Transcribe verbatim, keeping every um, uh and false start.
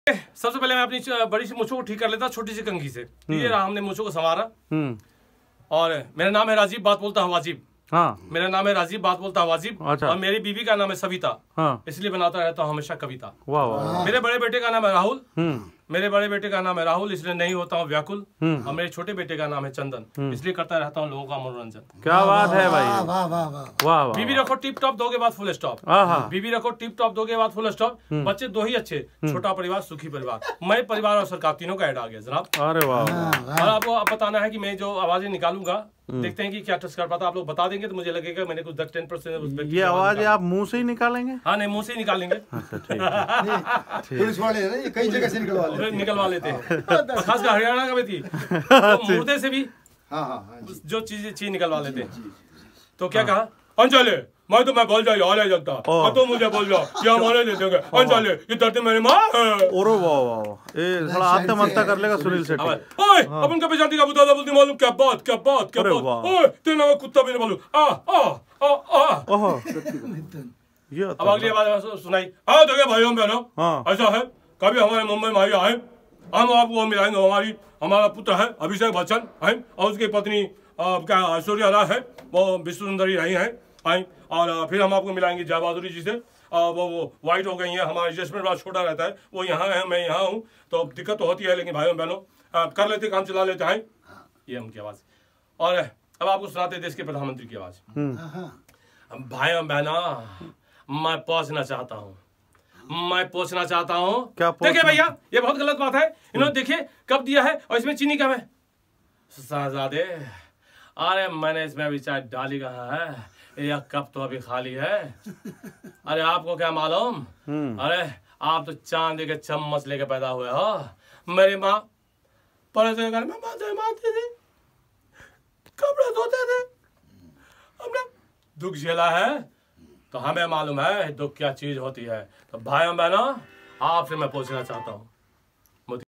सबसे पहले मैं अपनी बड़ी सी मूंछों को ठीक कर लेता छोटी सी कंघी से। ये रहा, हमने मूंछों को संवारा। और मेरा नाम है राजीव, बात बोलता हूँ वाजिब। हाँ। मेरा नाम है राजीव, बात बोलता हूँ वाजिब। अच्छा। और मेरी बीवी का नाम है सविता। हाँ। इसलिए बनाता रहता हूँ हमेशा कविता। वाह वाह। मेरे बड़े बेटे का नाम है राहुल। मेरे बड़े बेटे का नाम है राहुल, इसलिए नहीं होता हूँ व्याकुल। और मेरे छोटे बेटे का नाम है चंदन, इसलिए करता रहता हूँ लोगों का मनोरंजन। क्या बात है भाई, वाह वाह वाह। बीवी रखो टिप टॉप, दोगे बाद फुल स्टॉप। बीवी रखो टिप टॉप, दोगे बाद फुल स्टॉप। बच्चे दो ही अच्छे, छोटा परिवार सुखी परिवार। मैं परिवार और सरकार तीनों का ऐड आ गया जनाब। अरे वाह। और आपको अब बताना है कि मैं जो आवाजें निकालूंगा, देखते हैं कि क्या टच कर पाता। आप लोग बता देंगे तो मुझे लगेगा मैंने कुछ दस टेन परसेंट। ये आवाज आप मुंह से ही निकालेंगे? हाँ, नहीं मुंह से ही निकालेंगे। पुलिस वाले हैं ना, ये कई जगह से निकलवा लेते हैं। निकलवा लेते हैं, खासकर हरियाणा का भी थी, तो मुर्दे से भी जो चीज चीज निकलवा लेते हैं। तो क्या कहा, अंजलि मैं तो मैं बोल जाओ यार जनता, और तो मुझे बोल जाओ ये हमारे दे दोगे। अंजलि ये धरती मेरी माँ है। ओरे वाह वाह, ए थोड़ा आत्म हत्या कर लेगा सुनील शेट्टी। ओए अपन का बेचाती का बुता बोलती मालूम क्या बात क्या बात क्या बात। ओए तेरा नाम कुत्ता भी नहीं मालूम। आ आ आ आ। ये अब अगली आवाज सुनाई। हाँ देखिए भाइयों बहनों, ऐसा है कभी हमारे मुंबई में आई आए, हम आपको मिलाएंगे। हमारी हमारा पुत्र है अभिषेक बच्चन है, और उसकी पत्नी क्या ऐश्वर्या राय है, वो विश्व सुंदरी रही है। आई और फिर हम आपको मिलाएंगे जया बहादुरी जी से। वो वो वाइट हो गई हैं, हमारा एडजस्टमेंट बड़ा छोटा रहता है, वो यहाँ है मैं यहाँ हूँ, तो दिक्कत तो होती है, लेकिन भाइयों बहनों कर लेते काम चला लेते हैं। ये उनकी आवाज़। और अब आपको सुनाते देश के प्रधानमंत्री की आवाज़। भाइयों बहनों मैं पहुँचना चाहता हूँ, मैं पूछना चाहता हूँ। देखिए भैया ये बहुत गलत बात है, इन्होंने देखिए कब दिया है और इसमें चीनी कब है। शहजादे अरे मैंने इसमें अभी चाय डाली कहाँ है, यह कप तो अभी खाली है। अरे आपको क्या मालूम, अरे आप तो चांदी के चम्मच लेके पैदा हुए हो। मेरी माँ पड़े से घर में माथे मारती थी, कपड़े धोते थे, हमने दुख झेला है तो हमें मालूम है दुख क्या चीज होती है। तो भाइयों बहनों आपसे मैं पूछना चाहता हूँ,